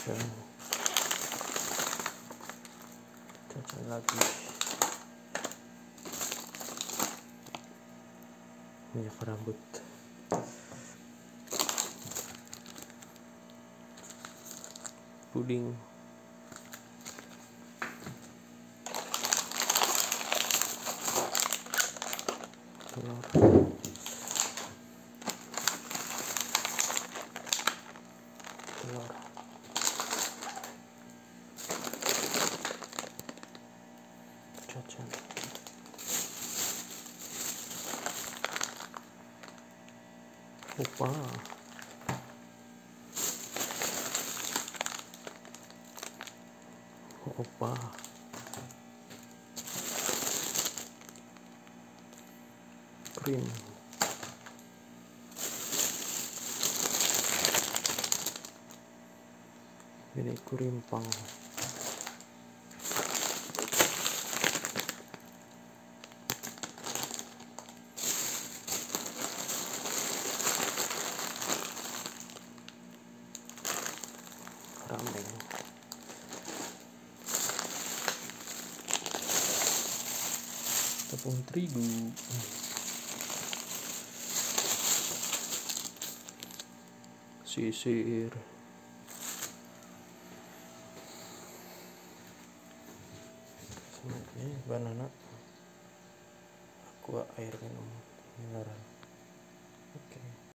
cacan lagi, minyak rambut, puding, telur, cacan, opa, krim, ini kurimpang, ramen, tepung terigu, sisir, banana, aqua air minum mineral.